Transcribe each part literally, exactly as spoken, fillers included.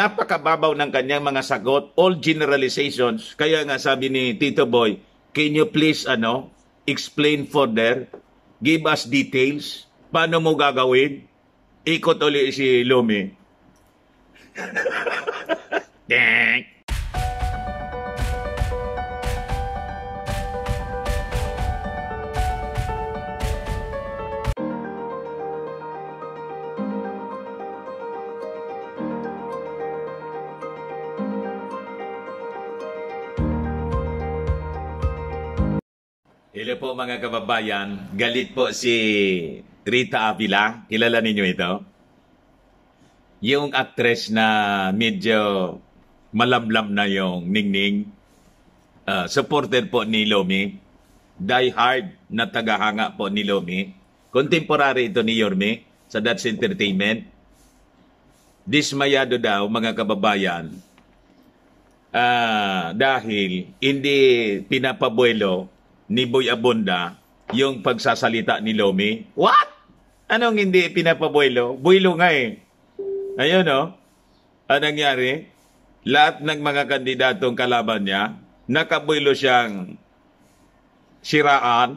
Napakababaw ng kanyang mga sagot, all generalizations. Kaya nga sabi ni Tito Boy, can you please ano, explain further? Give us details. Paano mo gagawin? Ikot uli si Lumi. Dang! Hello po mga kababayan, galit po si Rita Avila. Kilala ninyo ito? Yung actress na medyo malamlam na yung ningning. Uh, supporter po ni Lomi. Die hard na tagahanga po ni Lomi. Contemporary ito ni Yorme sa That's Entertainment. Dismayado daw mga kababayan uh, dahil hindi pinapabuelo ni Boy Abunda yung pagsasalita ni Lomi. What? Anong hindi pinapabuelo? Buelo nga eh. Ayun o. Oh. Anong nangyari? Lahat ng mga kandidatong kalaban niya, nakabuelo siyang siraan.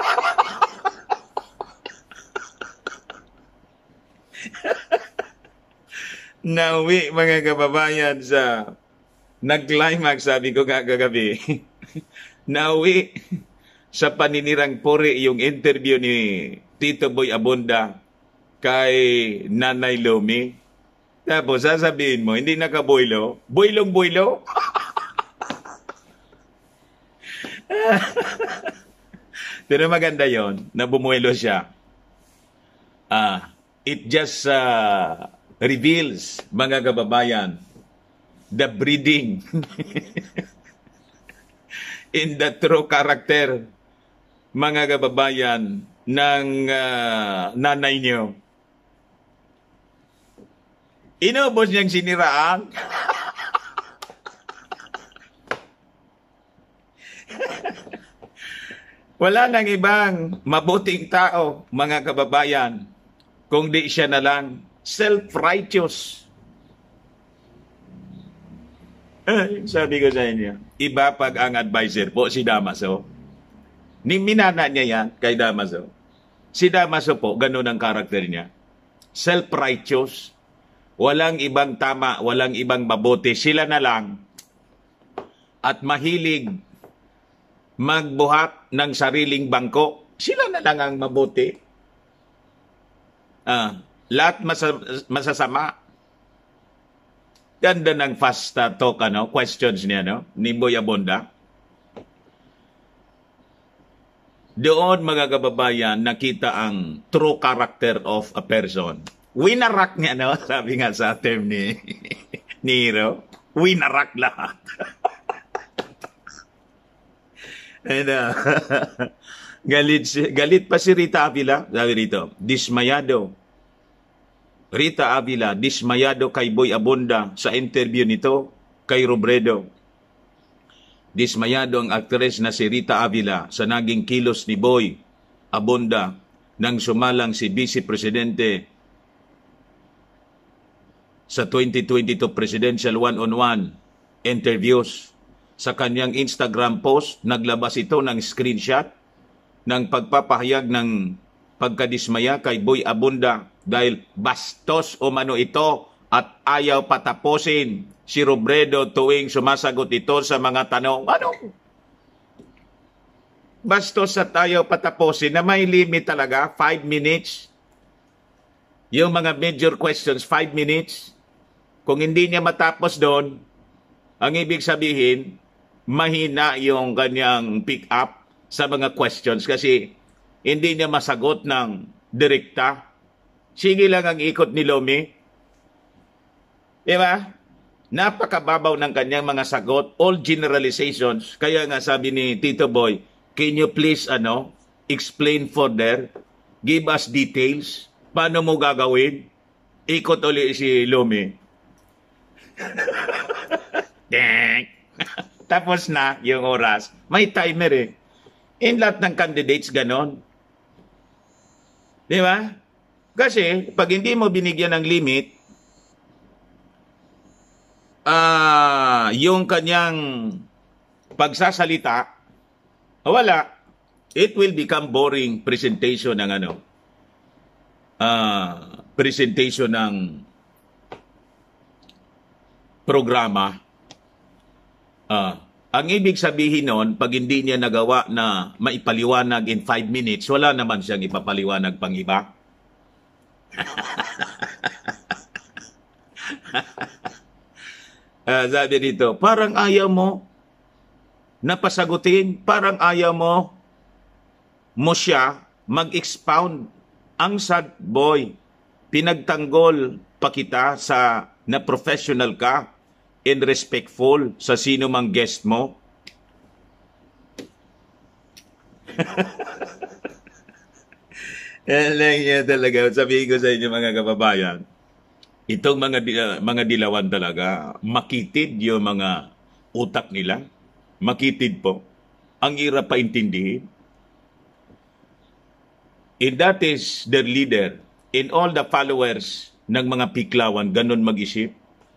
Nauwi mga kababayan sa nag-climax, sabi ko kagabi. Nauwi sa paninirang puri yung interview ni Tito Boy Abunda kay Nanay Lomi. Tapos sasabihin mo, hindi nakaboylo? Boylong-boylo? Pero maganda yon na bumuelo siya. Ah, it just uh, reveals, mga kababayan, the breeding in the true character, mga kababayan, ng uh, nanay niyo. Inubos niyang siniraan. Wala nang ibang mabuting tao, mga kababayan, kung di siya na lang self-righteous. Eh, sabi ko sa inyo, iba pag ang advisor po, si Damaso. Ni minana niya yan kay Damaso. Si Damaso po, ganun ang karakter niya. Self-righteous. Walang ibang tama, walang ibang mabuti. Sila na lang. At mahilig magbuhat ng sariling bangko. Sila na lang ang mabuti. Ah, lahat masa- masasama. Ganda ng fast uh, talk, ano, questions niya, no, ni Boy Abunda. Doon, mga kababayan, nakita ang true character of a person. Winarak niya, no? Sabi nga sa term ni, ni Hiro. Winarak lahat. And, uh, galit, galit pa si Rita Avila. Sabi rito, dismayado. Rita Avila, dismayado kay Boy Abunda sa interview nito kay Robredo. Dismayado ang aktres na si Rita Avila sa naging kilos ni Boy Abunda nang sumalang si Vice Presidente sa twenty twenty-two Presidential One-on-One interviews. Sa kanyang Instagram post, naglabas ito ng screenshot ng pagpapahayag ng pagkadismaya kay Boy Abunda dahil bastos o mano ito at ayaw patapusin si Robredo tuwing sumasagot ito sa mga tanong. Ano? Bastos at ayaw patapusin na may limit talaga, five minutes. Yung mga major questions, five minutes. Kung hindi niya matapos doon, ang ibig sabihin, mahina yung kanyang pick up sa mga questions kasi hindi niya masagot ng direkta. Sige lang ang ikot ni Lomi. Diba? Napakababaw ng kanyang mga sagot, all generalizations. Kaya nga sabi ni Tito Boy, can you please ano, explain further? Give us details. Paano mo gagawin? Ikot uli si Lomi. Dang! Tapos na yung oras. May timer eh. In lahat ng candidates ganon. Di ba? Kasi, pag hindi mo binigyan ng limit, ah yung kanyang pagsasalita, wala. It will become boring presentation ng ano, ah presentation ng programa. Ah, ang ibig sabihin nun, pag hindi niya nagawa na maipaliwanag in five minutes, wala naman siyang ipapaliwanag pang iba. Ah, sabi dito, parang ayaw mo napasagutin, parang ayaw mo mo siya mag-expound. Ang sad boy, pinagtanggol pa kita sa na professional ka and respectful sa sino mang guest mo. Yan lang yan talaga. Sabihin ko sa inyo mga kababayan, itong mga di- mga dilawan talaga, makitid yung mga utak nila. Makitid po. Ang hirap paintindihin. And that is their leader. In all the followers ng mga piklawan, ganun mag-isip.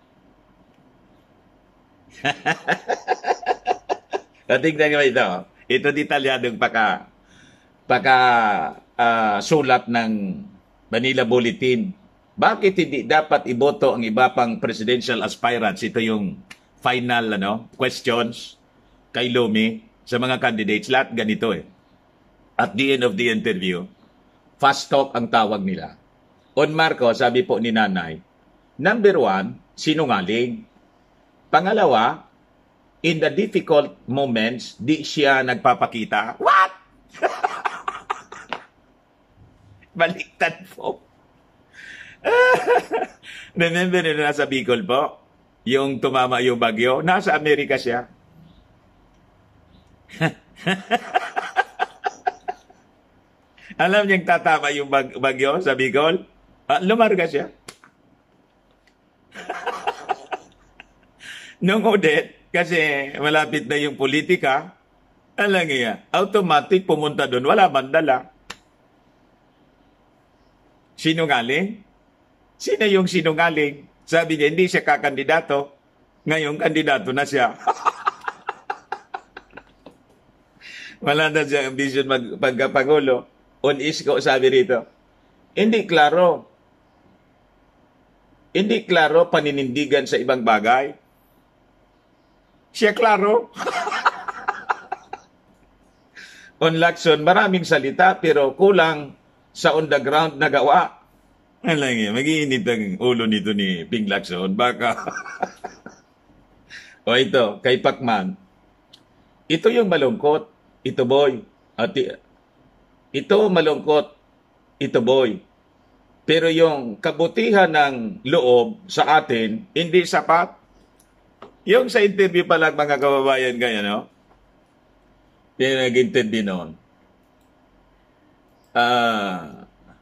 Tingnan nyo ito. Ito detalyadong paka, paka uh, sulat ng Manila Bulletin. Bakit hindi dapat iboto ang iba pang presidential aspirants? Ito yung final ano, questions kay Lumi sa mga candidates. Lahat ganito eh. At the end of the interview, fast talk ang tawag nila. On Marco, sabi po ni Nanay, number one, sinungaling. Pangalawa, in the difficult moments, di siya nagpapakita. What? Baliktad po. Remember na nasa Bicol po? Yung tumama yung bagyo? Nasa Amerika siya. Alam niyang tatama yung bag bagyo sa Bicol? Ah, lumarga siya. Nung Odette, kasi malapit na yung politika, alam niya, automatic pumunta doon, wala man dala. Sinungaling? Sino yung sinungaling? Sabi niya, hindi siya kakandidato. Ngayon, kandidato na siya. Wala na siyang ambisyon magpagkapangulo. On isko, sabi rito, hindi klaro. Hindi klaro paninindigan sa ibang bagay. Siya klaro. On Lacson, maraming salita pero kulang sa on the ground na gawa. Alam niya, mag-iinit ang ulo nito ni Ping Lacson. Baka. O ito, kay Pacman. Ito yung malungkot. Ito boy. At ito malungkot. Ito boy. Pero yung kabutihan ng loob sa atin, hindi sapat. Yung sa interview pa lang mga kababayan ganyan, no? Yung nag-interview noon. Ah...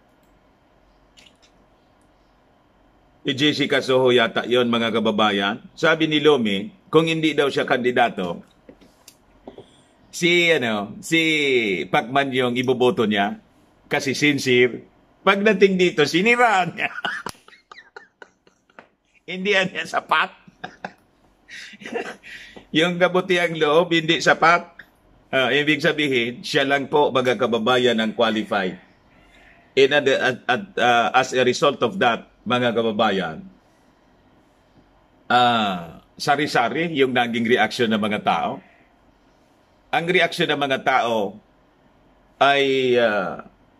Uh, Jessica Soho yata yon mga kababayan. Sabi ni Lomi, kung hindi daw siya kandidato, si, ano, si Pacman yung iboboto niya kasi sincere. Pagdating dito, siniraan niya. Hindi niya sapat. Yung kabutiang loob, hindi sapat. Uh, ibig sabihin, siya lang po, mga kababayan, ang qualified. And at, at, at, uh, as a result of that, mga kababayan, uh, sari-sari yung naging reaksyon ng mga tao. Ang reaksyon ng mga tao ay uh,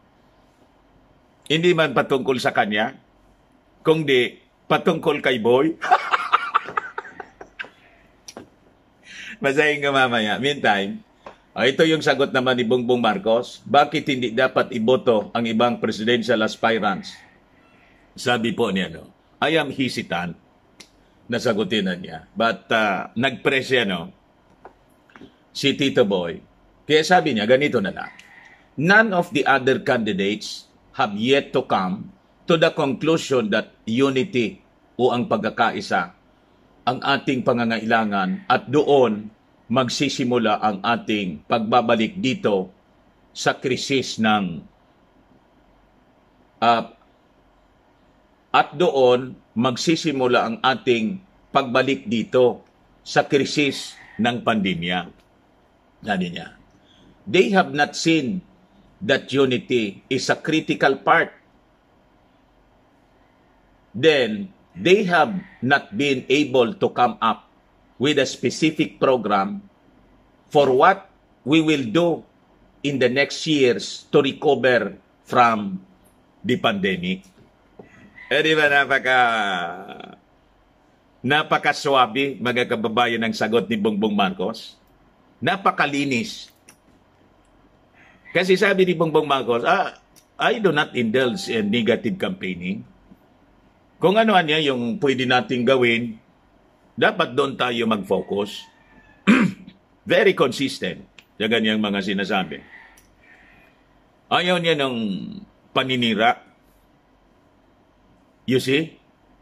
hindi man patungkol sa kanya, kundi patungkol kay Boy. Basahin ko mamaya. Meantime, uh, ito yung sagot naman ni Bongbong Marcos. Bakit hindi dapat iboto ang ibang presidential aspirants? Sabi po niya, no, I am hesitant na sagutin na niya. But uh, nag-press siya, no, si Tito Boy. Kaya sabi niya, ganito na lang. None of the other candidates have yet to come to the conclusion that unity o ang pagkakaisa ang ating pangangailangan at doon magsisimula ang ating pagbabalik dito sa krisis ng uh, at doon magsisimula ang ating pagbalik dito sa krisis ng pandemya. Sabi niya, they have not seen that unity is a critical part. Then, they have not been able to come up with a specific program for what we will do in the next years to recover from the pandemic. Eh, di ba napaka napakaswabe, mga kababayan, ng sagot ni Bongbong Marcos? Napakalinis. Kasi sabi ni Bongbong Marcos, ah, I do not indulge in negative campaigning. Kung ano niya yung pwede nating gawin, dapat doon tayo mag-focus. Very consistent sa ganyang mga sinasabi. Ayaw niya ng paninira. You see?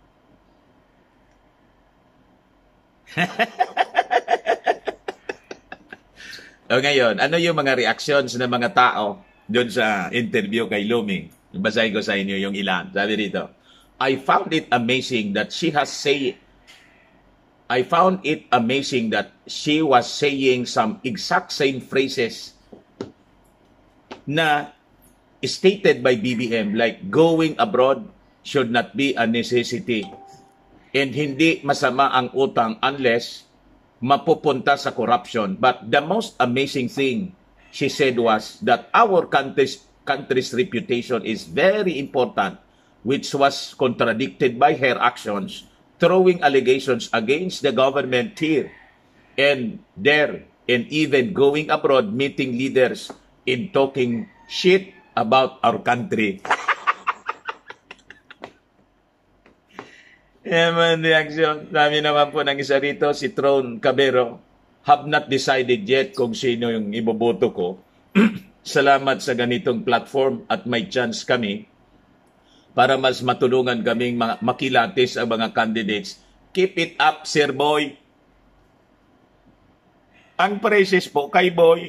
O ngayon, ano yung mga reactions ng mga tao doon sa interview kay Luming? Basahin ko sa inyo yung ilan. Sabi dito, I found it amazing that she has say I found it amazing that she was saying some exact same phrases na stated by B B M, like going abroad should not be a necessity and hindi masama ang utang unless mapupunta sa corruption. But the most amazing thing she said was that our country's, country's reputation is very important, which was contradicted by her actions, throwing allegations against the government here and there, and even going abroad, meeting leaders in talking shit about our country. Yaman reaction. Sabi naman po ng isa rito, si Tron Cabero, have not decided yet kung sino yung iboboto ko. Salamat sa ganitong platform at may chance kami para mas matulungan kaming makilatis ang mga candidates. Keep it up, Sir Boy. Ang praises po kay Boy.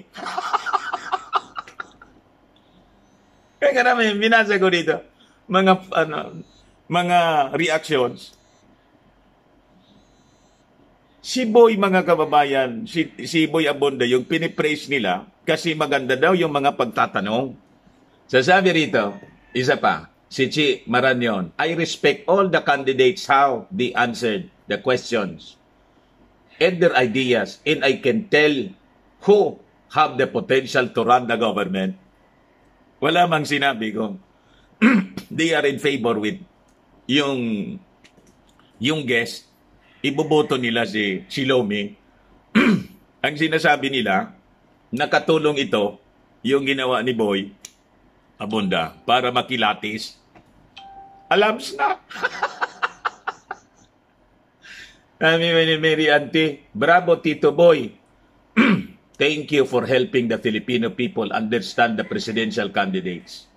Kaya karami, binasa ko dito, mga, ano, mga reactions. Si Boy, mga kababayan, si, si Boy Abunda, yung pinipraise nila, kasi maganda daw yung mga pagtatanong. Sasabi rito, isa pa, si Chi Maranyon, I respect all the candidates how they answered the questions and their ideas, and I can tell who have the potential to run the government. Wala mang sinabi ko. They are in favor with yung yung guest. Iboboto nila si Shilomi. Ang sinasabi nila, nakatulong ito yung ginawa ni Boy Abunda para makilatis. Alams na. Kami ni Mary Auntie, bravo Tito Boy. Thank you for helping the Filipino people understand the presidential candidates.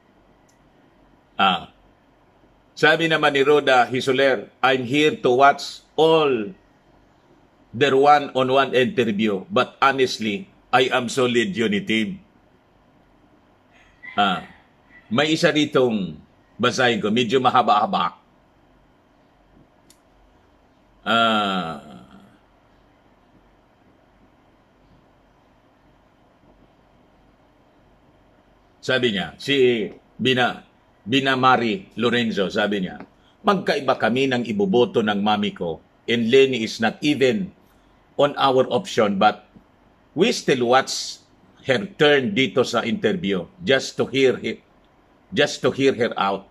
Ah. Sabi naman ni Roda Hisoler, I'm here to watch all their one-on-one interview, but honestly, I am solid unity. Ah. May isa ditong basahin ko, medyo mahaba-haba. Ah. Sabi niya, si Bina, Binamari Lorenzo, sabi niya, magkaiba kami ng iboboto ng mami ko, and Lenny is not even on our option, but we still watch her turn dito sa interview just to hear it, just to hear her out.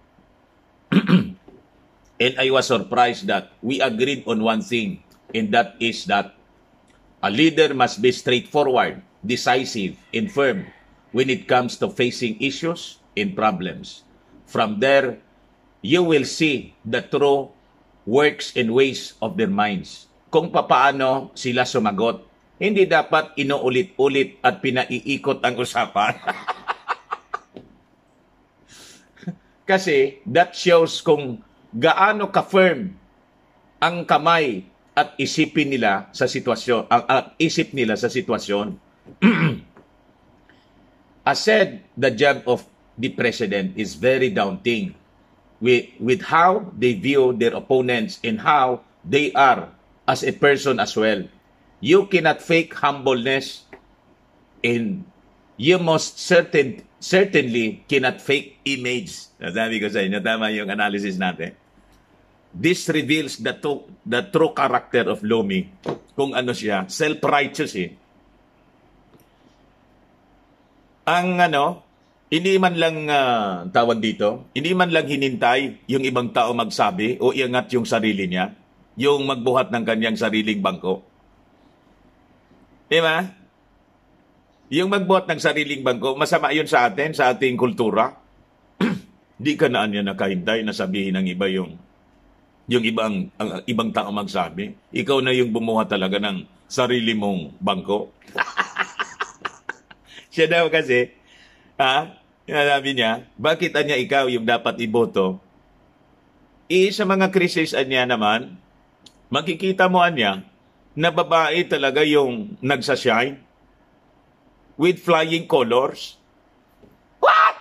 And I was surprised that we agreed on one thing, and that is that a leader must be straightforward, decisive, and firm when it comes to facing issues and problems. From there, you will see the true works and ways of their minds. Kung papaano sila sumagot, hindi dapat inuulit-ulit at pinaiikot ang usapan. Kasi that shows kung gaano ka-firm ang kamay at isipin nila sa sitwasyon, ang, ang isip nila sa sitwasyon. As said, the job of the president is very daunting with, with how they view their opponents and how they are as a person as well. You cannot fake humbleness, and you most certain, certainly cannot fake image. Sabi ko sa inyo, tama yung analysis natin. This reveals the, to, the true character of Lomi. Kung ano siya, self-righteous eh. Ang ano, hindi man lang uh, tawag dito, hindi man lang hinintay yung ibang tao magsabi o iangat yung sarili niya, yung magbuhat ng kanyang sariling bangko. Diba? Yung magbuhat ng sariling bangko, masama yun sa atin, sa ating kultura. Di ka naan yan nakahintay na sabihin ng iba yung, yung ibang, ang, ibang tao magsabi. Ikaw na yung bumuhat talaga ng sarili mong bangko. Siya daw kasi, ha? Sinasabi niya, bakit anya ikaw yung dapat iboto? Eh, sa mga krisis anya naman, makikita mo anya, na babae talaga yung nagsashine with flying colors. What?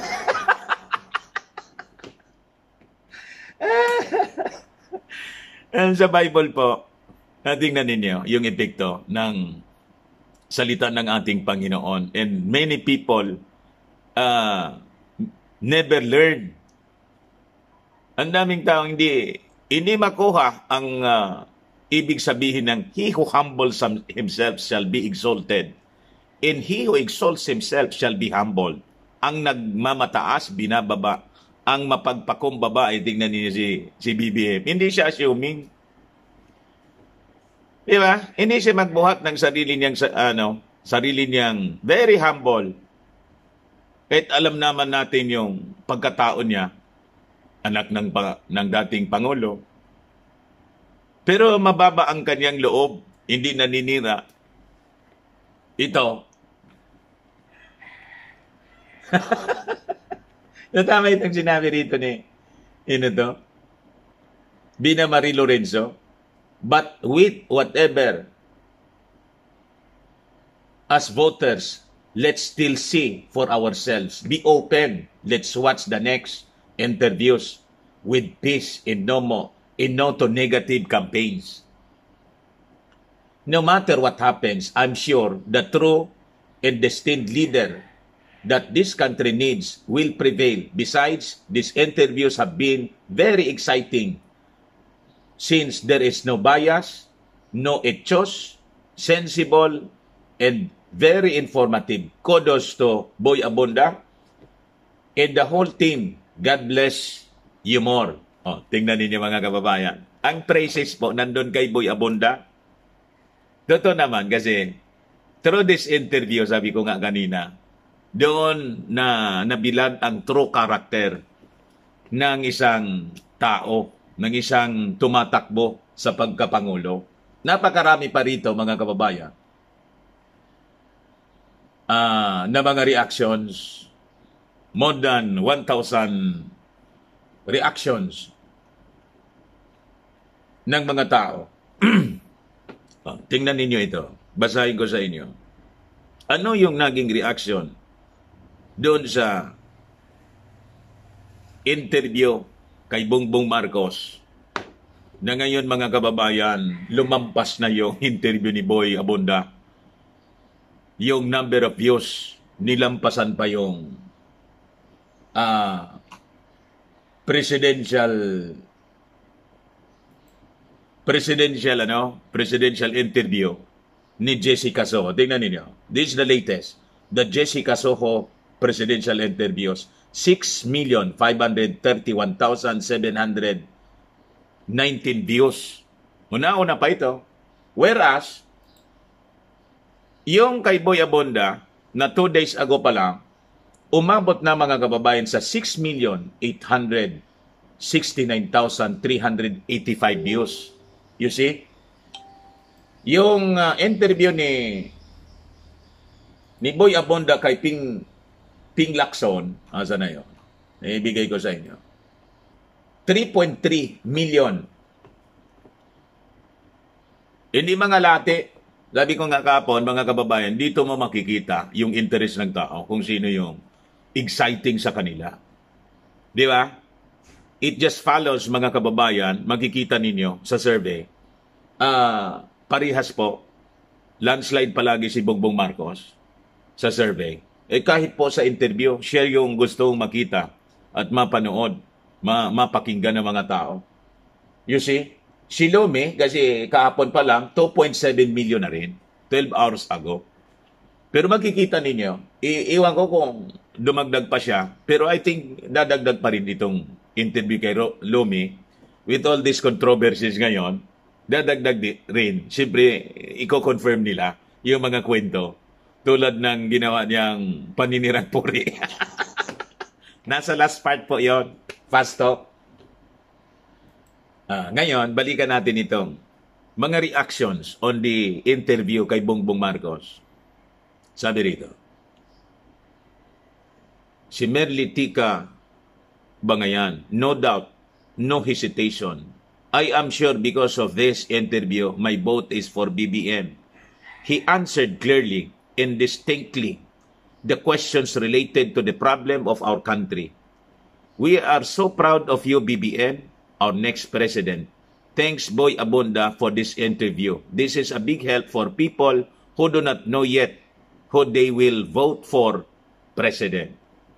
And sa Bible po, tingnan ninyo yung epekto ng salita ng ating Panginoon. And many people uh, never learn. Ang daming tao hindi, hindi makuha ang uh, ibig sabihin ng he who humbles himself shall be exalted. And he who exalts himself shall be humbled. Ang nagmamataas, binababa. Ang mapagpakumbaba, ay tingnan niyo si, si B B M. Hindi siya assuming. Di ba? Hindi siya magbuhat ng sarili niyang, ano, sarili niyang very humble. Kahit alam naman natin yung pagkatao niya, anak ng, ng dating Pangulo. Pero mababa ang kanyang loob, hindi naninira. Ito. Natama itong sinabi rito ni, ino to? Bina Marie Lorenzo. But with whatever, as voters, let's still see for ourselves. Be open. Let's watch the next interviews with peace and no more, and no to negative campaigns. No matter what happens, I'm sure the true and destined leader that this country needs will prevail. Besides, these interviews have been very exciting since there is no bias, no echos, sensible, and very informative. Kudos to Boy Abunda and the whole team. God bless you more. Oh, tingnan ninyo mga kababayan. Ang praises po nandun kay Boy Abunda. Totoo naman kasi through this interview, sabi ko nga kanina, doon na nabilad ang true character ng isang tao, ng isang tumatakbo sa pagkapangulo. Napakarami pa rito, mga kababayan, uh, na mga reactions, more than one thousand reactions ng mga tao. Oh, tingnan ninyo ito. Basahin ko sa inyo. Ano yung naging reaction doon sa interview kay Bongbong Marcos na ngayon, mga kababayan, lumampas na yung interview ni Boy Abunda. Yung number of views, nilampasan pa yung uh, presidential presidential ano presidential interview ni Jessica Soho. Tingnan niyo. This is the latest. The Jessica Soho presidential interviews. six million five hundred thirty-one thousand seven hundred nineteen views. Una-una pa ito. Whereas, yung kay Boy Abunda, na two days ago pa lang, umabot na, mga kababayan, sa six million eight hundred sixty-nine thousand three hundred eighty-five views. You see? Yung uh, interview ni ni Boy Abunda kay Ping Ping Lacson, asa na yun? Ibigay ko sa inyo. three point three million. Hindi mga lati. Sabi ko nga kapon, mga kababayan, dito mo makikita yung interest ng tao kung sino yung exciting sa kanila. Di ba? it just follows, mga kababayan, makikita ninyo sa survey, uh, parihas po, landslide palagi si Bongbong Marcos sa survey. Eh kahit po sa interview, share yung gustong makita at mapanood, ma mapakinggan ng mga tao. You see, si Lomi, kasi kahapon pa lang, two point seven million na rin, twelve hours ago. Pero makikita ninyo, iiwan ko kung dumagdag pa siya, pero I think dadagdag pa rin itong interview kay Lomi. With all these controversies ngayon, dadagdag di, rin. Siyempre, i-confirm nila yung mga kwento tulad ng ginawa niyang paninirang puri. Nasa last part po yon, fast talk. Ah, ngayon, balikan natin itong mga reactions on the interview kay Bongbong Marcos. Sabi rito, si Merly Tika Bangayan, no doubt, no hesitation. I am sure because of this interview, my vote is for B B M. He answered clearly and distinctly the questions related to the problem of our country. We are so proud of you, B B M, our next president. Thanks, Boy Abunda, for this interview. This is a big help for people who do not know yet who they will vote for president.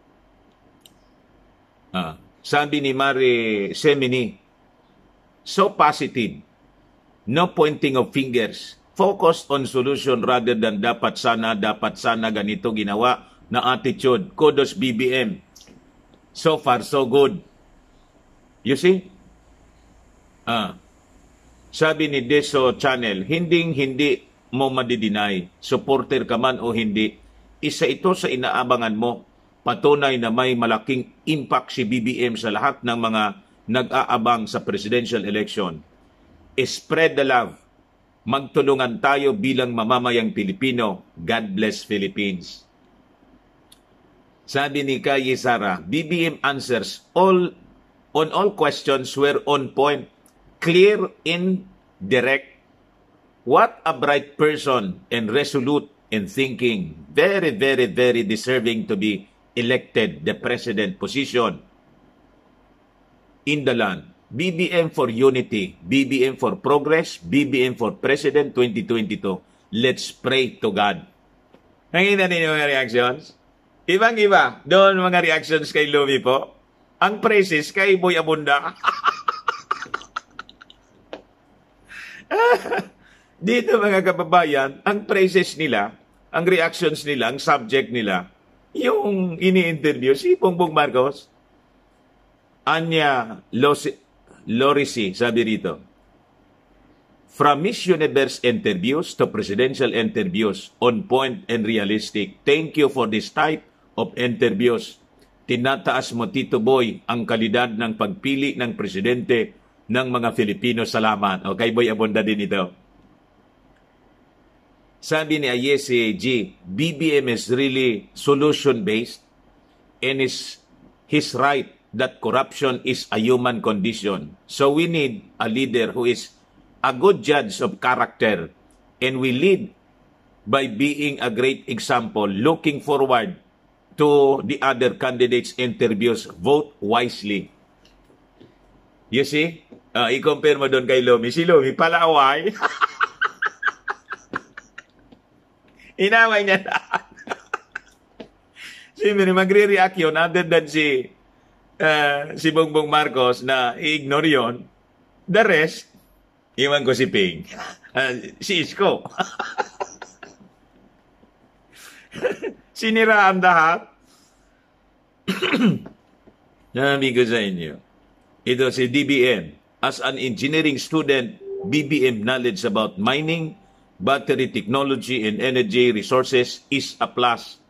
Ah, sabi ni Mari Semini, so positive, no pointing of fingers, focused on solution rather than dapat sana, dapat sana ganito ginawa na attitude. Kudos B B M. So far, so good. You see? Ah, sabi ni Deso Channel, hinding-hindi mo madidinay, supporter ka man o hindi, isa ito sa inaabangan mo. Patunay na may malaking impact si B B M sa lahat ng mga nag-aabang sa presidential election. Spread the love. Magtulungan tayo bilang mamamayang Pilipino. God bless Philippines. Sabi ni Kayi Sara, B B M answers all on all questions were on point, clear and direct. What a bright person and resolute in thinking. Very, very, very deserving to be elected the president position in the land. B B M for unity, B B M for progress, B B M for president twenty twenty-two. Let's pray to God. Nakita ninyo mga reactions? Ibang-iba. Doon mga reactions kay Lomi po. Ang praises kay Boy Abunda. Dito mga kababayan, ang praises nila, ang reactions nila, ang subject nila, yung ini-interview si Bongbong Marcos. Anya Lorisi, sabi rito, from Miss Universe interviews to presidential interviews, on point and realistic. Thank you for this type of interviews. Tinataas mo, Tito Boy, ang kalidad ng pagpili ng presidente ng mga Filipino. Salamat. O kay Boy Abunda din ito. Sabi ni Ayese G, B B M is really solution-based and is his right that corruption is a human condition. So we need a leader who is a good judge of character, and we lead by being a great example. Looking forward to the other candidates' interviews. Vote wisely. You see? Uh, i-compare mo doon kay Lomi. Si Lomi, palaway. Inaway niya na. Siyempre, magre-react yun other than si, uh, si Bongbong Marcos na i-ignore yun. The rest, iwan ko si Ping. Uh, si Isko. Siniraan lahat. Nabi ko sa inyo. Ito si D B M. As an engineering student, B B M knowledge about mining, battery technology, and energy resources is a plus.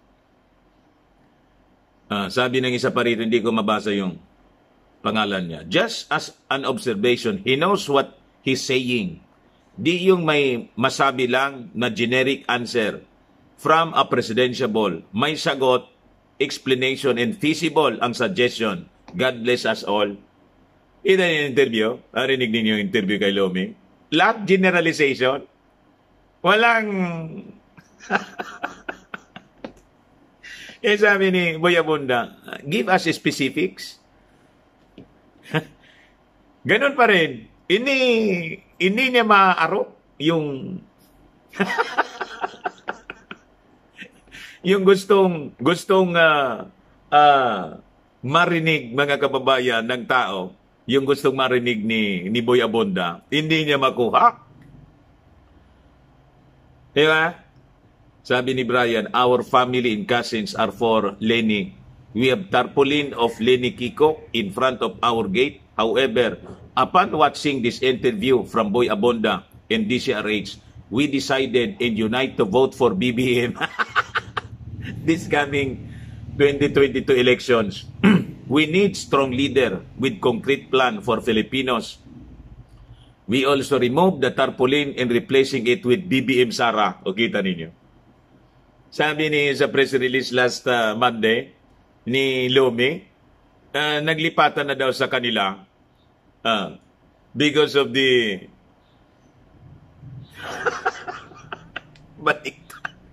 Uh, sabi ng isa pa rito, hindi ko mabasa yung pangalan niya. Just as an observation, he knows what he's saying. Di yung may masabi lang na generic answer from a presidential ball. May sagot, explanation, and feasible ang suggestion. God bless us all. Ito yung interview. Narinig ninyo yung interview kay Lomi. Lahat generalization. Walang... Kaya sabi ni Boy Abunda, give us specifics. Ganun pa rin. Ini, hindi niya maaarok yung yung gustong gustong uh, uh, marinig mga kababayan ng tao, yung gustong marinig ni ni Boy Abunda, hindi niya makuha. Di ba? Sabi ni Brian, our family and cousins are for Lenny. We have tarpaulin of Lenny Kiko in front of our gate. However, upon watching this interview from Boy Abunda and D C R H, we decided and unite to vote for B B M this coming twenty twenty-two elections. We need strong leader with concrete plan for Filipinos. We also remove the tarpaulin and replacing it with B B M Sara. O kita ninyo. Sabi ni sa press release last uh, Monday ni Lomi, uh, naglipatan na daw sa kanila uh, because of the balik.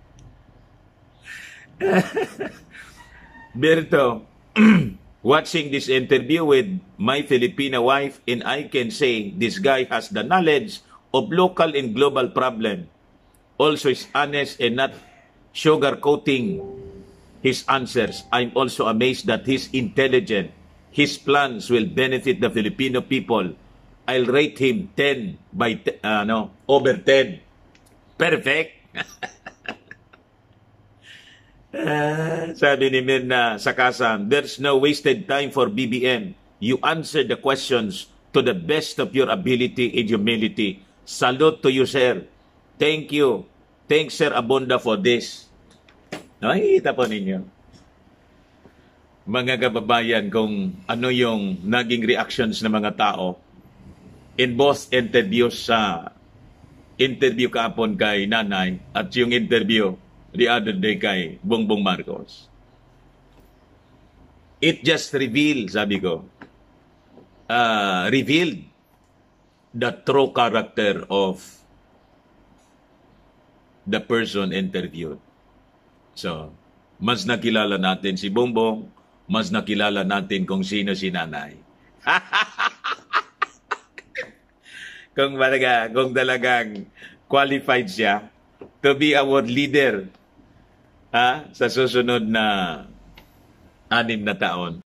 Berto, watching this interview with my Filipina wife, and I can say this guy has the knowledge of local and global problem. Also is honest and not sugarcoating his answers. I'm also amazed that he's intelligent. His plans will benefit the Filipino people. I'll rate him ten by uh, no, over ten. Perfect. Uh, sabi ni Mirna Sakasan, there's no wasted time for B B M. You answer the questions to the best of your ability and humility. Salute to you, sir. Thank you. Thanks, Sir Abunda, for this. Nakikita po ninyo, mga kababayan, kung ano yung naging reactions ng mga tao in both interviews sa interview kahapon kay Nanay at yung interview the other day kay Bongbong Marcos. It just revealed, sabi ko, uh, revealed the true character of the person interviewed. So, mas nakilala natin si Bongbong, mas nakilala natin kung sino si Nanay. kung talaga, kung talagang qualified siya to be our leader ha, sa susunod na anim na taon.